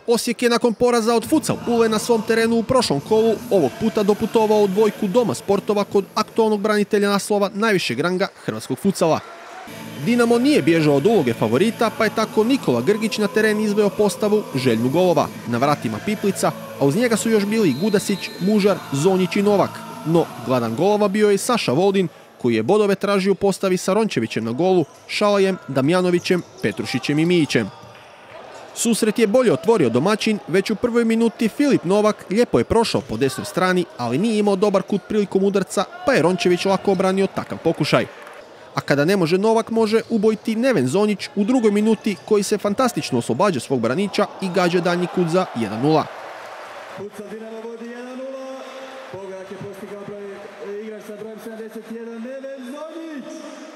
Osijek je nakon poraza od Futsal Pule na svom terenu u prošlom kolu ovog puta doputovao u dvojku Doma sportova kod aktualnog branitelja naslova najvišeg ranga hrvatskog futsala. Dinamo nije bježao od uloge favorita, pa je tako Nikola Grgić na teren izveo postavu željnu golova, na vratima Piplica, a uz njega su još bili i Gudasić, Mužar, Zonjić i Novak. No, gladan golova bio je i Saša Voldin, koji je bodove tražio u postavi sa Rončevićem na golu, Šalajem, Damjanovićem, Petrušićem i Mijićem. Susret je bolje otvorio domaćin, već u prvoj minuti Filip Novak lijepo je prošao po desnoj strani, ali nije imao dobar kut prilikom udarca, pa je Rončević lako obranio takav pokušaj. A kada ne može Novak, može ubojiti Neven Zonjić u drugoj minuti, koji se fantastično oslobađa svog braniča i gađa daljnji kut za 1:0. Futsal Dinamo vodi 1:0. Pogodak je postigao igrač sa brojem 71 Neven Zonjić.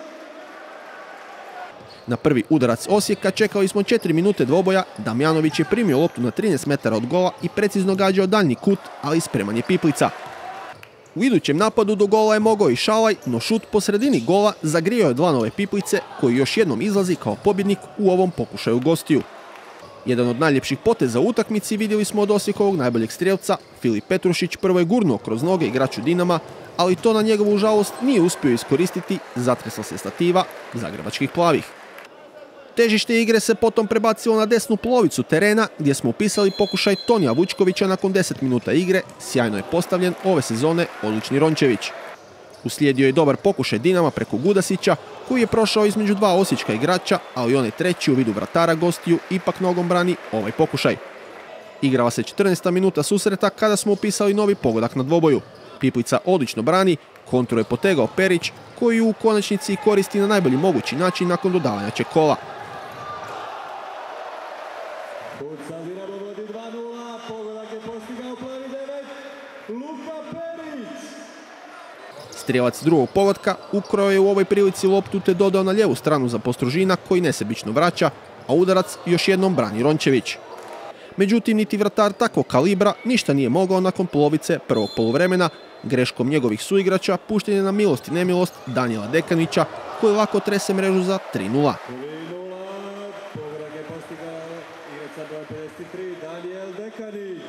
Na prvi udarac Osijeka čekali smo 4 minute dvoboja. Damjanović je primio loptu na 13 metara od gola i precizno gađao daljnji kut, ali spreman je Piplica. U idućem napadu do gola je mogao i Šalaj, no šut po sredini gola zagrio je dlanove Piplice, koji još jednom izlazi kao pobjednik u ovom pokušaju gostiju. Jedan od najljepših poteza u utakmici vidjeli smo od Osijekovog najboljeg strijelca. Filip Petrušić prvo je gurnuo kroz noge igraču Dinama, ali to na njegovu žalost nije uspio iskoristiti, zatresla se stativa zagrebačkih plavih. Težište igre se potom prebacilo na desnu polovicu terena, gdje smo upisali pokušaj Tonija Vučkovića nakon 10 minuta igre. Sjajno je postavljen ove sezone odlični Rončević. Uslijedio je dobar pokušaj Dinama preko Gudasića, koji je prošao između dva osječka igrača, ali onaj treći u vidu vratara gostiju ipak nogom brani ovaj pokušaj. Igrala se 14. minuta susreta kada smo upisali novi pogodak na dvoboju. Piplica odlično brani, kontru je potegao Perić, koji u konačnici koristi na najbolji mogući način nakon dodavanja čekola. Futsal Dinamo vodi 2:0. Pogodak je postigao plavi 9 Luka Perić. Strijelac drugog pogotka ukrao je u ovoj prilici loptu te dodao na lijevu stranu za Postrožina, koji nesebično vraća, a udarac još jednom brani Rončević. Međutim, niti vratar takvog kalibra ništa nije mogao nakon polovice prvog poluvremena. Greškom njegovih suigrača pušten je na milost i nemilost Danijela Dekanića, koji lako trese mrežu za 3:0. Pogodak je postigao igrač sa brojem 53 Danijel Dekanić.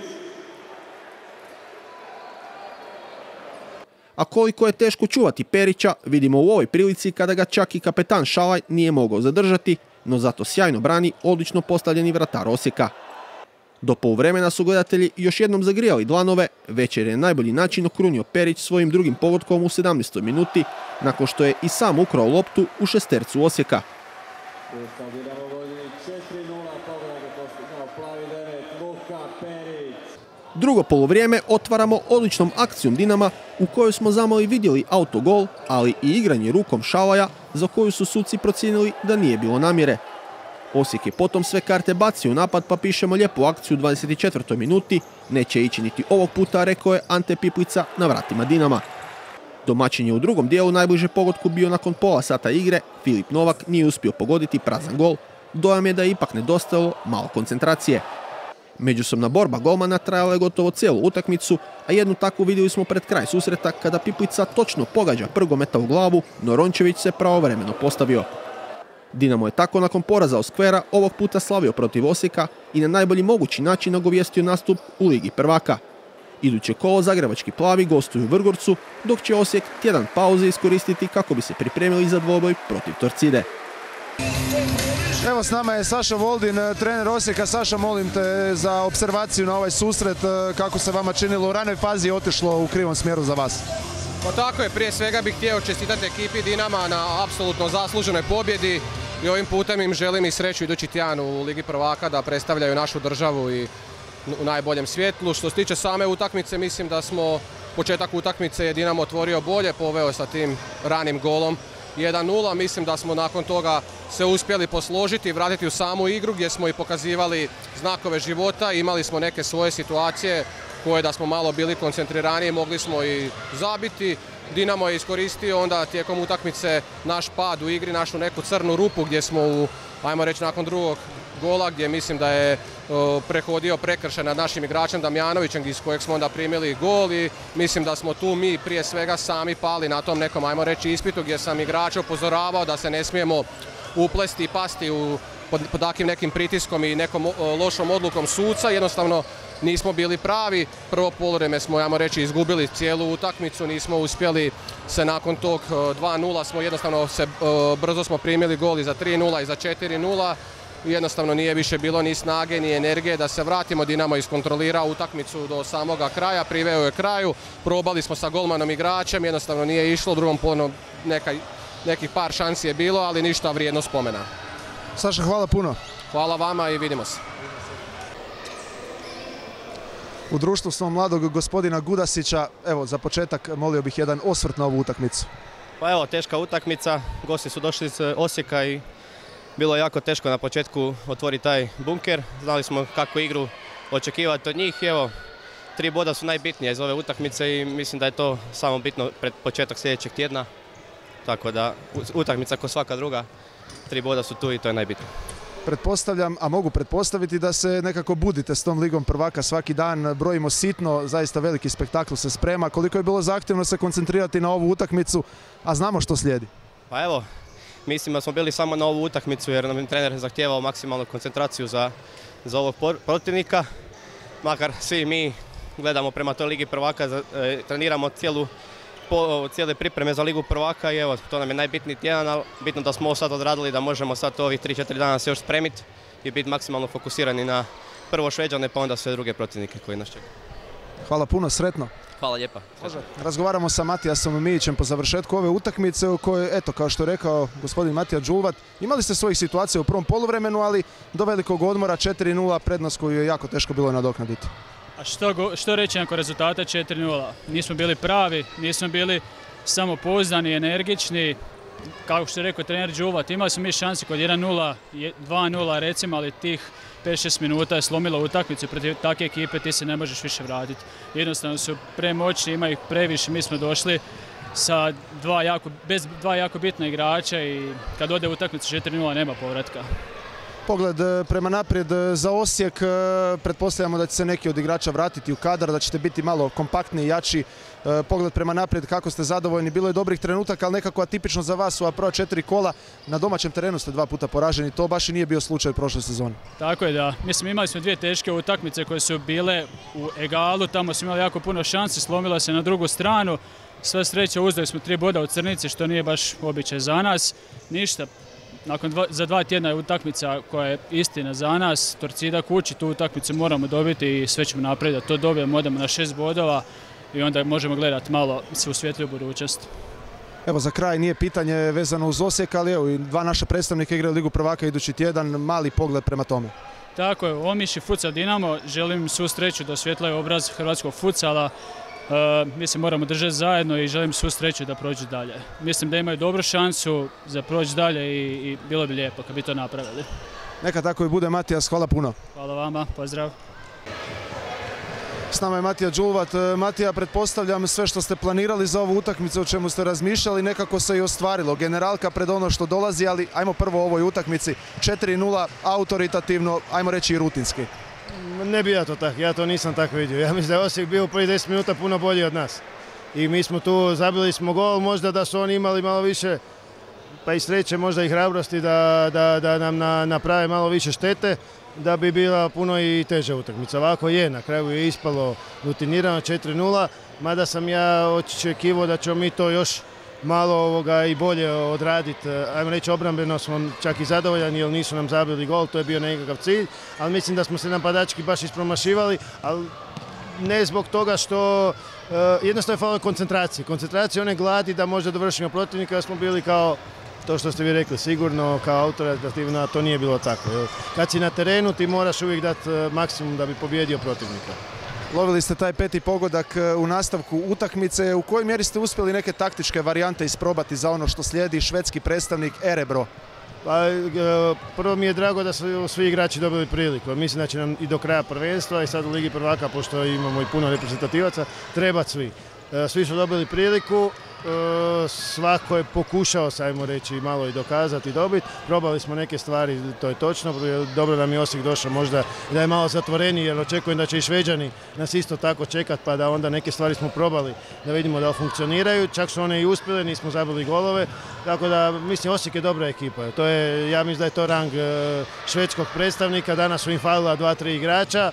A koliko je teško čuvati Perića, vidimo u ovoj prilici kada ga čak i kapetan Šalaj nije mogao zadržati, no zato sjajno brani odlično postavljeni vratar Osijeka. Do poluvremena su gledatelji još jednom zagrijali dlanove, večer je najbolji način okrunio Perić svojim drugim pogodkom u 17. minuti, nakon što je i sam ukrao loptu u šestercu Osijeka. Futsal Dinamo vodi 4:0. Pogodak je postigao plavi 9 Luka Perić. Drugo poluvrijeme otvaramo odličnom akcijom Dinama, u kojoj smo zamali vidjeli autogol, ali i igranje rukom Šalaja, za koju su suci procijenili da nije bilo namjere. Osijek je potom sve karte bacio u napad, pa pišemo lijepu akciju u 24. minuti. Neće ići niti ovog puta, rekao je Ante Piplica na vratima Dinama. Domaćin je u drugom dijelu najbliže pogodku bio nakon pola sata igre. Filip Novak nije uspio pogoditi prazan gol. Dojam je da je ipak nedostajalo malo koncentracije. Međusobna borba golmana trajala je gotovo cijelu utakmicu, a jednu takvu vidjeli smo pred kraj susreta kada Piplica točno pogađa prgometa u glavu, no Rončević se pravovremeno postavio. Dinamo je tako nakon poraza od Skvera ovog puta slavio protiv Osijeka i na najbolji mogući način nagovijestio nastup u Ligi prvaka. Iduće kolo zagrebački plavi gostuju u Vrgorcu, dok će Osijek tjedan pauze iskoristiti kako bi se pripremili za dvoboj protiv Torcide. Evo s nama je Saša Voldin, trener Osijeka. Saša, molim te za observaciju na ovaj susret. Kako se vama činilo u ranoj fazi je otišlo u krivom smjeru za vas? Pa tako je, prije svega bih htio čestitati ekipi Dinama na apsolutno zasluženoj pobjedi i ovim putem im želim i sreću idući tjedan u Ligi prvaka da predstavljaju našu državu i u najboljem svjetlu. Što se tiče same utakmice, mislim da smo početak utakmice je Dinamo otvorio bolje, poveo sa tim ranim golom 1:0. Mislim da smo nakon toga se uspjeli posložiti i vratiti u samu igru gdje smo i pokazivali znakove života. Imali smo neke svoje situacije koje da smo malo bili koncentriraniji mogli smo i zabiti. Dinamo je iskoristio onda tijekom utakmice naš pad u igri, našu neku crnu rupu gdje smo ajmo reći nakon drugog gola gdje mislim da je prehodio prekršaj nad našim igračem Damjanovićem iz kojeg smo onda primili gol i mislim da smo tu mi prije svega sami pali na tom nekom ajmo reći ispitu gdje sam igrača upozoravao da se ne smijemo uplesti i pasti u pod takvim nekim pritiskom i nekom lošom odlukom suca, jednostavno nismo bili pravi. Prvo poluvreme smo, ajmo reći, izgubili cijelu utakmicu, nismo uspjeli se nakon tog 2-0 smo jednostavno brzo smo primili gol i za 3-0 i za 4-0. Jednostavno nije više bilo ni snage ni energije da se vratimo. Dinamo iskontrolirao utakmicu do samoga kraja, priveo je kraju, probali smo sa golmanom igračem, jednostavno nije išlo, u drugom polu nekih par šansi je bilo, ali ništa vrijedno spomena. Saša, hvala puno. Hvala vama i vidimo se. U društvu svom mladog gospodina Gudasića, evo za početak molio bih jedan osvrt na ovu utakmicu. Pa evo, teška utakmica, gosti su došli iz Osijeka i bilo je jako teško na početku otvoriti taj bunker. Znali smo kakvu igru očekivati od njih. Evo, 3 boda su najbitnije iz ove utakmice i mislim da je to samo bitno pred početak sljedećeg tjedna. Tako da utakmica kao svaka druga, 3 boda su tu i to je najbitnije. Pretpostavljam, a mogu pretpostaviti da se nekako budite s tom ligom prvaka svaki dan, brojimo sitno, zaista veliki spektakl se sprema. Koliko je bilo zahtjevno se koncentrirati na ovu utakmicu, a znamo što slijedi? Pa evo, mislim da smo bili samo na ovu utakmicu jer nam je trener zahtijevao maksimalnu koncentraciju za ovog protivnika. Makar svi mi gledamo prema toj ligi prvaka, treniramo cijele pripreme za ligu prvaka i evo, to nam je najbitniji tjedan, ali bitno da smo ovo sad odradili, da možemo sad ovih 3-4 dana se još spremiti i biti maksimalno fokusirani na prvo Šveđane pa onda sve druge protivnike koji nas čekaju. Hvala puno, sretno. Hvala lijepa. Razgovaramo sa Matijasom Mijićem po završetku ove utakmice u kojoj, eto, kao što je rekao gospodin Matija Đulvat, imali ste svojih situacija u prvom poluvremenu, ali do velikog odmora 4-0 prednost koju je jako teško bilo nadoknaditi. A što reći nakon rezultata 4-0? Nismo bili pravi, nismo bili samopouzdani, energični. Kako što je rekao trener Đulvat, imali smo mi šansi kod 1-0, 2-0 recimo, ali tih 5-6 minuta je slomilo utakmicu protiv takve ekipe, ti se ne možeš više vratiti. Jednostavno su premoćni, ima ih previše, mi smo došli sa bez dva jako bitna igrača i kad ode utakmica 4-0 nema povratka. Pogled prema naprijed za Osijek, pretpostavljamo da će se neki od igrača vratiti u kadar, da ćete biti malo kompaktniji, jači. Pogled prema naprijed, kako ste zadovoljni, bilo je dobrih trenutaka, ali nekako atipično za vas u prva 4 kola. Na domaćem terenu ste 2 puta poraženi, to baš i nije bio slučaj prošle sezone. Tako je, da. Mislim, imali smo 2 teške utakmice koje su bile u egalu, tamo smo imali jako puno šansi, slomila se na drugu stranu. Sva sreća, uzeli smo 3 boda u crnici, što nije baš običaj za nas. Ništa. Za 2 tjedna je utakmica koja je istina za nas, Torcida kući, tu utakmicu moramo dobiti i sve ćemo napredati. To dobijemo, odemo na 6 bodova i onda možemo gledati malo se u svjetliju budućnost. Evo za kraj nije pitanje vezano uz Osijek, ali evo i 2 naša predstavnika igraju Ligu prvaka idući tjedan, mali pogled prema tome. Tako je, Omiš i Futsal Dinamo, želim svu sreću da osvjetlaju obraz hrvatskog futsala. Mi se moramo držati zajedno i želim svu sreću da prođu dalje. Mislim da imaju dobru šansu za proći dalje i bilo bi lijepo kad bi to napravili. Neka tako i bude, Matijas, hvala puno. Hvala vama, pozdrav. S nama je Matija Đulvat. Matija, pretpostavljam sve što ste planirali za ovu utakmicu, o čemu ste razmišljali, nekako se i ostvarilo. Generalka pred ono što dolazi, ali ajmo prvo o ovoj utakmici. 4-0, autoritativno, ajmo reći i rutinski. Ne bi ja to nisam tako vidio. Ja mislim da je Osijek bio u prvih 10 minuta puno bolji od nas. I mi smo tu, zabili smo gol, možda da su oni imali malo više, pa i sreće, možda i hrabrosti da nam naprave malo više štete, da bi bila puno i teža utakmica. Ovako je, na kraju je ispalo rutinirano 4-0, mada sam ja očekivao da ćemo mi to još malo i bolje odraditi. Ajmo reći, obrambeno smo čak i zadovoljani jer nisu nam zabili gol, to je bio nekakav cilj, ali mislim da smo se napadački baš ispromašivali, ali ne zbog toga što jednostavno je falilo koncentracije. Koncentracije one gladi da možda dovršimo protivnika, da smo bili kao to što ste vi rekli, sigurno kao autoritativno, a to nije bilo tako. Kad si na terenu ti moraš uvijek dati maksimum da bi pobjedio protivnika. Lovili ste taj 5. pogodak u nastavku utakmice. U kojoj mjeri ste uspjeli neke taktičke varijante isprobati za ono što slijedi švedski predstavnik Erebro? Pa, prvo mi je drago da su svi igrači dobili priliku. Mislim da će nam i do kraja prvenstva i sad u Ligi prvaka, pošto imamo i puno reprezentativaca, trebati svi. Svi su dobili priliku. svako je pokušao, sajmo reći, malo i dokazati i dobiti. Probali smo neke stvari, to je točno, dobro nam je Osijek došao možda da je malo zatvoreniji jer očekujem da će i Šveđani nas isto tako čekati pa da onda neke stvari smo probali da vidimo da funkcioniraju. Čak su one i uspjele, nismo zabili golove, tako da mislim Osijek je dobra ekipa. To je, ja mislim da je to rang švedskog predstavnika, danas su im falila 2-3 igrača,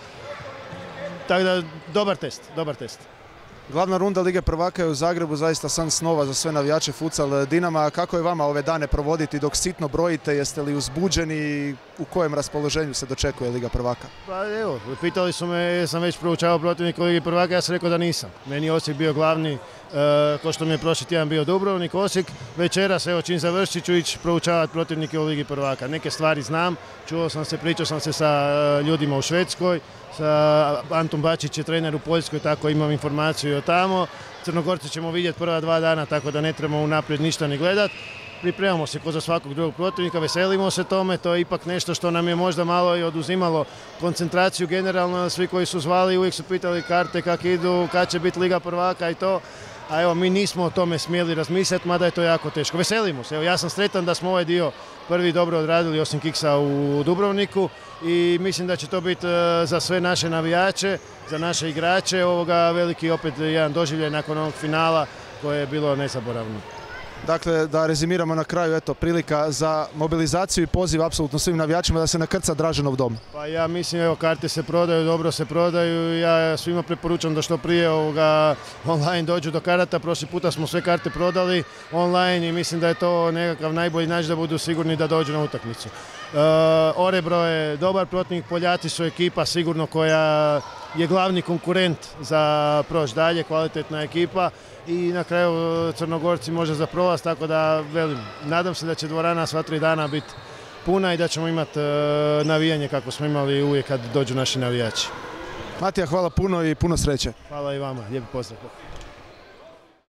tako da dobar test. Glavna runda Lige prvaka je u Zagrebu, zaista san snova za sve navijače Futsal Dinama. Kako je vama ove dane provoditi dok sitno brojite? Jeste li uzbuđeni i u kojem raspoloženju se dočekuje Liga prvaka? Pa evo, pitali su me, jesam već proučavao protivnika Lige prvaka, ja sam rekao da nisam. Meni je Osijek bio glavni, ko što mi je prošli tjedan bio Dubrovnik, Osijek. Večeras, evo čim završit ću ići proučavati protivnike u Ligi prvaka. Neke stvari znam, pričao sam se sa ljudima u Švedskoj, sa Antom Bačić je trener u Poljskoj, tako imam informaciju o tamo. Crnogorci ćemo vidjeti prva 2 dana, tako da ne trebamo unaprijed ništa ni gledati. Pripremamo se ko za svakog drugog protivnika, veselimo se tome, to je ipak nešto što nam je možda malo i oduzimalo koncentraciju generalno, svi koji su zvali uvijek su pitali karte kak idu, kad će biti Liga prvaka i to. A evo, mi nismo o tome smjeli razmisliti, mada je to jako teško. Veselimo se, evo, ja sam sretan da smo ovaj dio prvi dobro odradili osim kiksa u Dubrovniku i mislim da će to biti za sve naše navijače, za naše igrače, veliki opet jedan doživljaj nakon ovog finala koje je bilo nezaboravno. Dakle, da rezimiramo na kraju, eto, prilika za mobilizaciju i poziv apsolutno svim navijačima da se nakrca Draženov dom. Pa ja mislim, evo, karte se prodaju, dobro se prodaju, ja svima preporučam da što prije online dođu do karata. Prošli puta smo sve karte prodali online i mislim da je to nekakav najbolji način da budu sigurni da dođu na utakmicu. Orebro je dobar protivnik, Poljaci su ekipa sigurno koja je glavni konkurent za proći dalje, kvalitetna ekipa i na kraju Crnogorci može za prolaz, tako da velim, nadam se da će dvorana sva 3 dana biti puna i da ćemo imati navijanje kako smo imali uvijek kad dođu naši navijači. Matija, hvala puno i puno sreće. Hvala i vama, lijepi pozdrav.